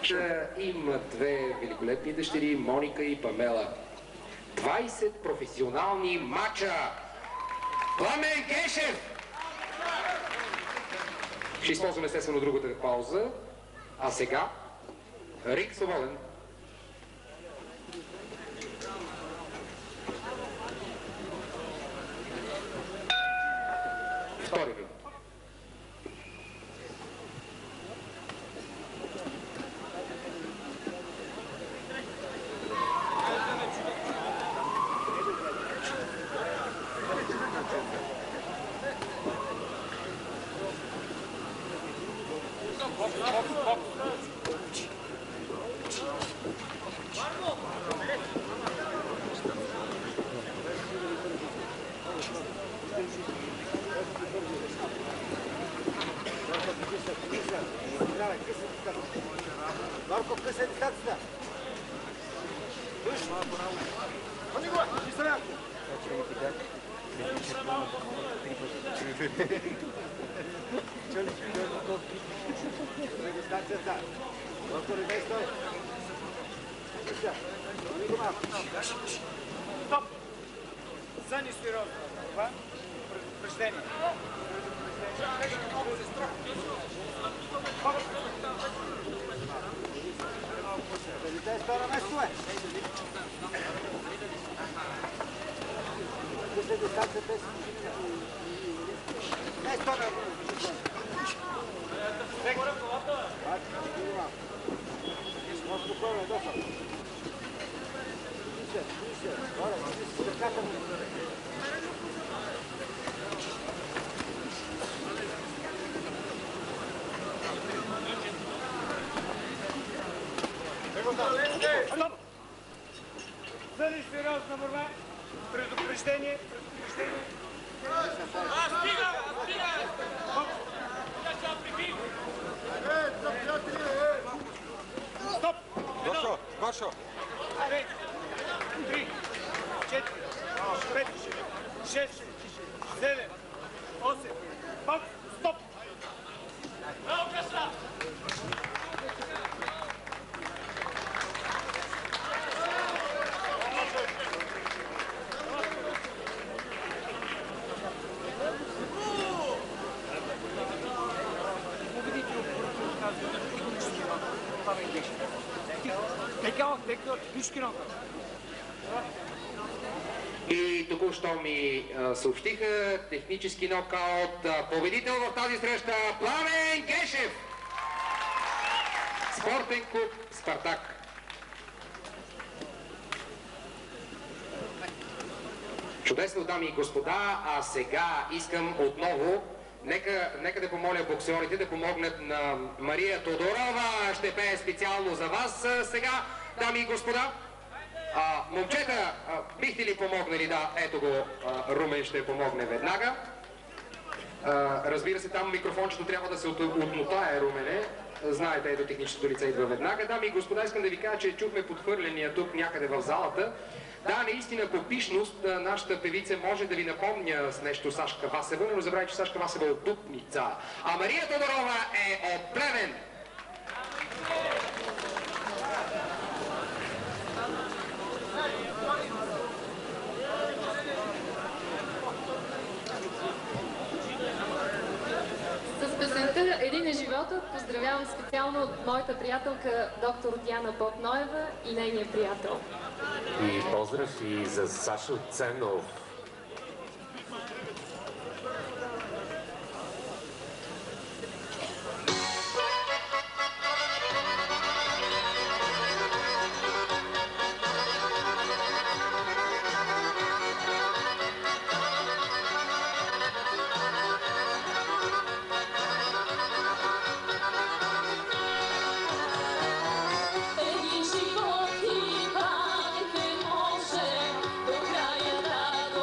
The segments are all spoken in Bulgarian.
Има две великолепни дъщери, Моника и Памела. 20 професионални матча. Пламен Гешев! Ще използваме естествено другата пауза. А сега Рик свободен. Втори вид. Марко, къса дистанцията! Виж! Ходи го! Ти срям! Дистанцията! Марко, не дай стой! Ходи го малко! Стоп! Зани сериозно! Това предупреждение! Дай стара место, бе! Къде дистанцията е? Дай стара! Горе в главата, бе! Спокойно, доса! Виж, горе, с краката му! Стоп! Зани сериозна борба! Предупреждение! Стига! Стоп! Гошо! 2, 3, 4, 5, 6, 7, 8, пак! Стоп! Браво, Красна! И току-що ми съобщиха технически нокаут. Победител в тази среща Пламен Гешев! Спортен клуб Спартак. Чудесно, дами и господа, а сега искам отново нека да помоля боксерите да помогнат на Мария Тодорова. Ще пее специално за вас сега, дами и господа. Момчета, бихте ли помогнали? Да, ето го, Румен ще помогне веднага. Разбира се, там микрофончето трябва да се отмотае, Румене. Знаете, ето техническото лице идва веднага. Дами и господа, искам да ви кажа, че чухме подхвърляния тук някъде в залата. Да, наистина по пишност нашата певица може да ви напомня с нещо Сашка Васева, но забравяйте, че Сашка Васева е от Дупница, а Мария Тодорова е от Плевен. С песента "Един е живота" поздравявам специално от моята приятелка доктор Диана Ботноева и нейния приятел. И поздрав и за Сашо Ценов. Един живот и пак не може до края да го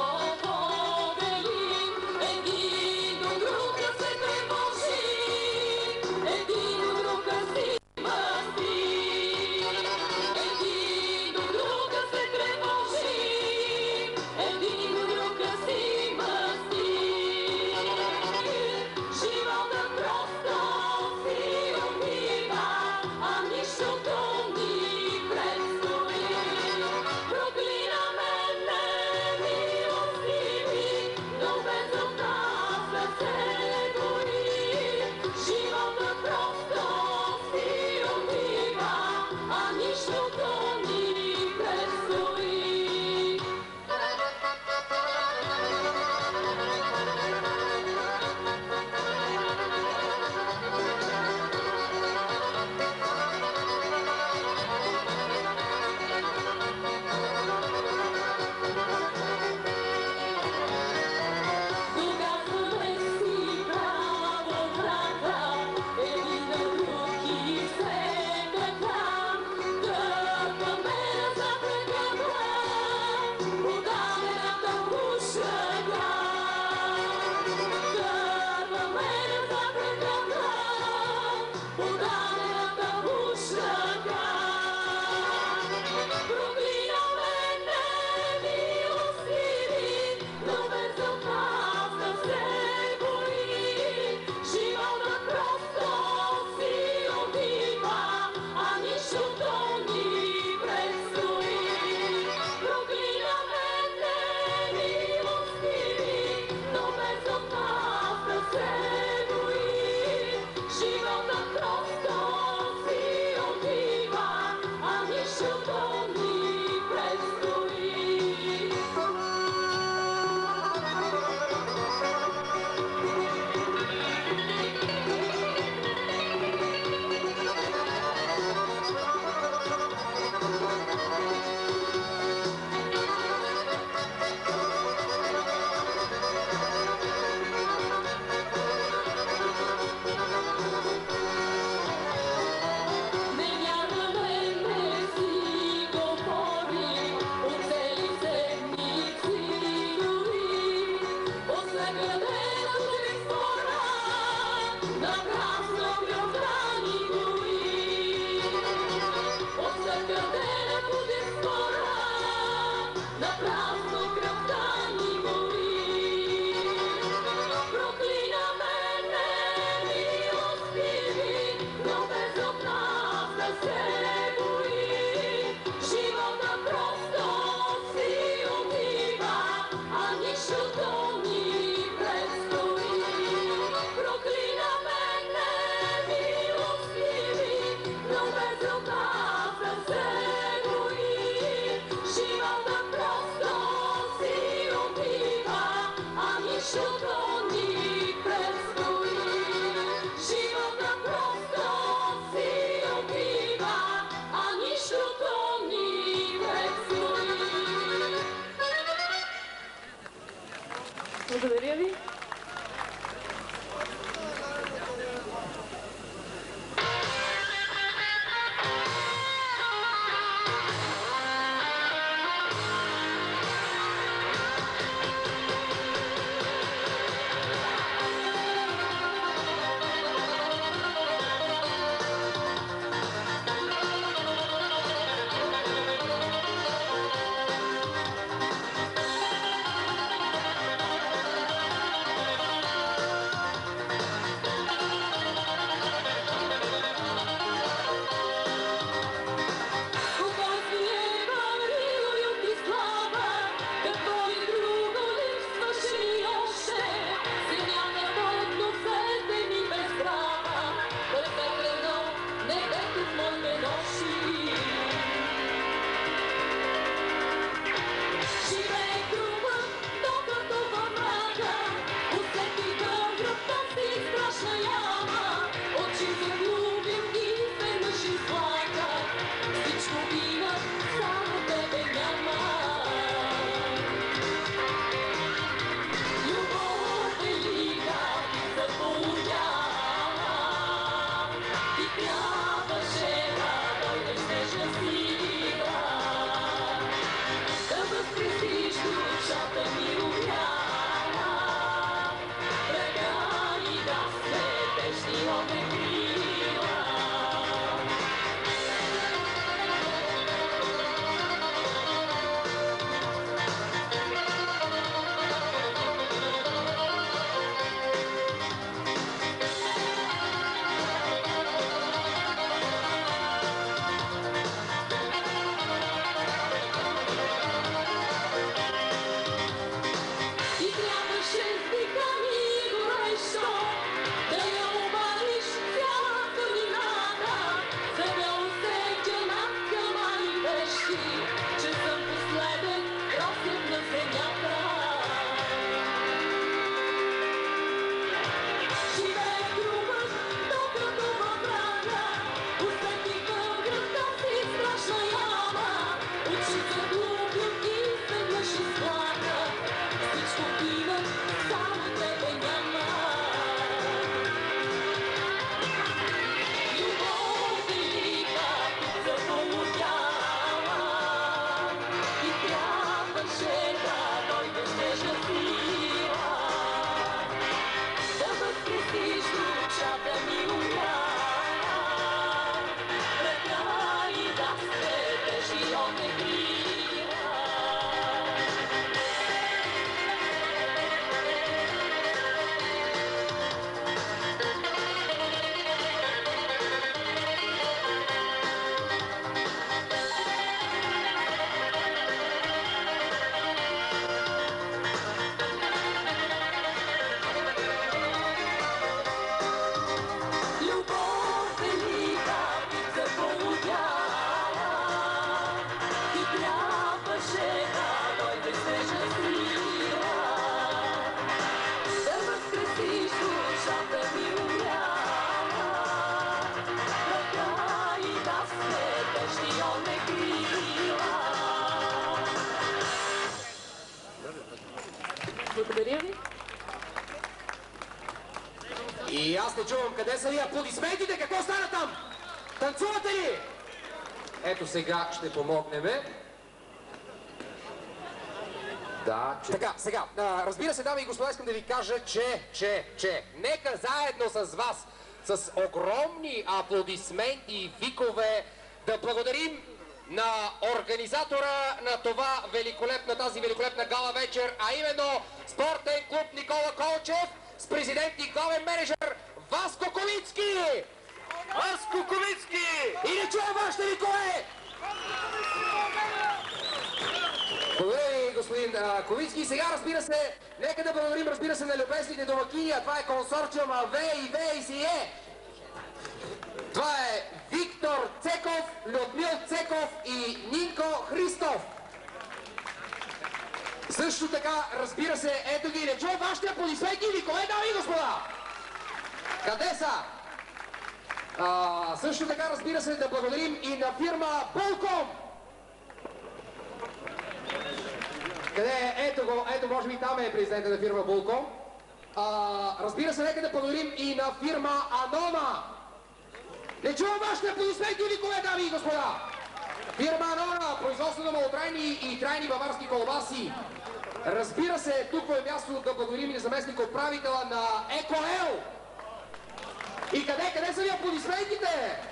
Благодаря ви. Благодаря ви. И аз не чувам къде са ви аплодисментите, какво стана там? Танцувате ли? Ето сега ще помогнем. Да, така, сега, разбира се, дами и господа, искам да ви кажа, че нека заедно с вас, с огромни аплодисменти и викове, да благодарим на организатора на тази великолепна гала вечер, а именно Спортен клуб Никола Колчев с президент и главен менеджер Васко Ковицки! Васко Ковицки! И не чувам вашите викове! Благодаря ви, господин Ковицки. Сега, разбира се, нека да благодарим, разбира се, на любезните домакини, а това е консорциум ВИВ. Това е Виктор Цеков, Людмил Цеков и Нинко Христов. Също така, разбира се, ето ги, не чуя вашите аплодисменти и викове, дами и господа! Къде са? Също така, разбира се, да благодарим и на фирма Булком. Къде е? Ето го, ето може би там е президента на фирма Булком. Разбира се, нека да благодарим и на фирма Анона. Не чувам вашите аплодисменти или кое, дами и господа? Фирма Анона, производство на малотрайни и трайни баварски колбаси. Разбира се, тук е място да благодарим и на заместник управителя на ЕКОЕЛ. И къде са ви аплодисментите?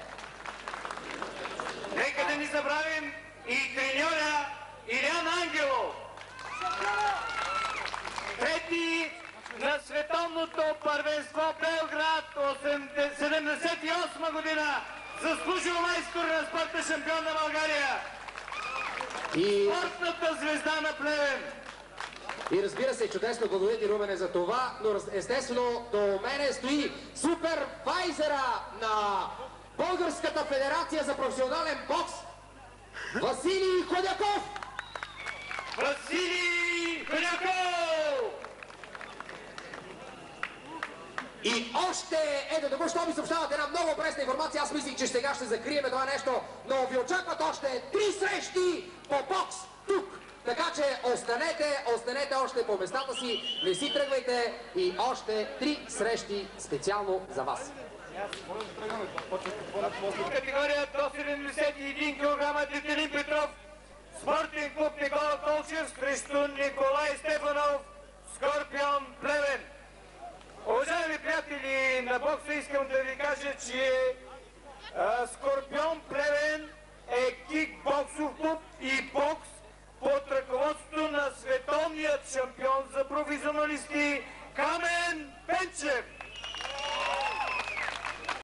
Нека да не забравим и треньора Илян Ангелов. Трети на световното първенство Белград 78 година. Заслужил майстор на спорта, шампион на България. И спортната звезда на Плевен. И разбира се, чудесно, благодаря ти, Румене, за това, но естествено до мене стои супервайзера на Българската федерация за професионален бокс Василий Ходяков! Василий Ходяков! И още, ето току-що ми съобщават една много пресна информация, аз мислих, че сега ще закрием това нещо, но ви очакват още 3 срещи по бокс тук. Така че останете още по местата си, не си тръгвайте и още 3 срещи специално за вас. Категория до 71 кг Детелин Петров, Спортен клуб Никола Колчев срещу Николай Стефанов, Скорпион Плевен. Уважаеми приятели на бокса, искам да ви кажа, че Скорпион Плевен е кикбоксов клуб и бокс под ръководството на световният шампион за професионалисти Камен Пенчев.